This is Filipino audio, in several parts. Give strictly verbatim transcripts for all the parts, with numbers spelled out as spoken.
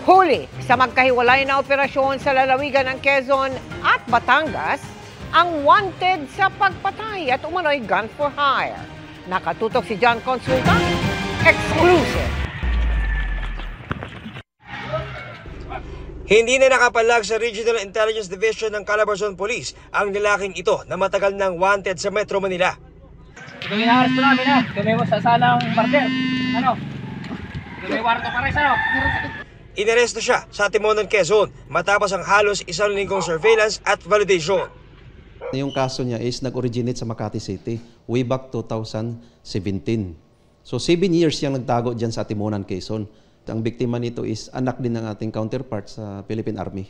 Huli sa magkahiwalay na operasyon sa lalawigan ng Quezon at Batangas, ang wanted sa pagpatay at umano'y gun for hire. Nakatutok si John Consulta, exclusive. Hindi na nakapalag sa Regional Intelligence Division ng Calabarzon Police ang lalaking ito na matagal nang wanted sa Metro Manila. Ito yung inaharas po namin ha. Ito may sasalang martir. Ano? Ito may warto pa rin ano? Inaresto siya sa Timonan, Quezon matapos ang halos isang linggong surveillance at validation. Yung kaso niya is nag-originate sa Makati City way back two thousand seventeen. So seven years siyang nagtago dyan sa Timonan, Quezon. Ang biktima nito is anak din ng ating counterpart sa Philippine Army.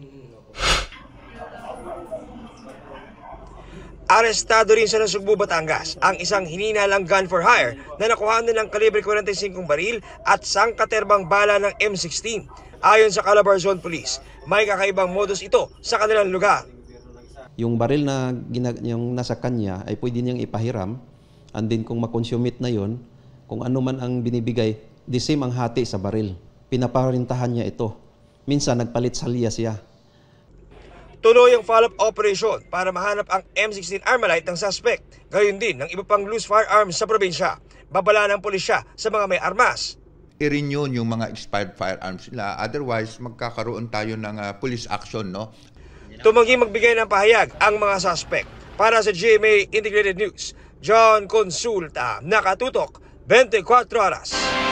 Arestado rin sa Nasugbu, Batangas ang isang hininalang gun for hire na nakuha na ng kalibre forty-five baril at sangkaterbang bala ng M sixteen. Ayon sa Calabarzon Police, may kakaibang modus ito sa kanilang lugar. Yung baril na ginag- yung nasa kanya ay pwede niyang ipahiram, and then kung makonsumit na yon, kung ano man ang binibigay, the same ang hati sa baril. Pinaparintahan niya ito. Minsan nagpalit salya siya. Tuloy ang follow-up operation para mahanap ang M sixteen Armalite ng suspect. Gayon din ng iba pang loose firearms sa probinsya. Babala ng pulisya sa mga may armas. I-renew yung mga expired firearms nila. Otherwise, magkakaroon tayo ng uh, police action, no? Tumanggi magbigay ng pahayag ang mga suspect. Para sa G M A Integrated News, John Consulta, nakatutok, twenty-four oras.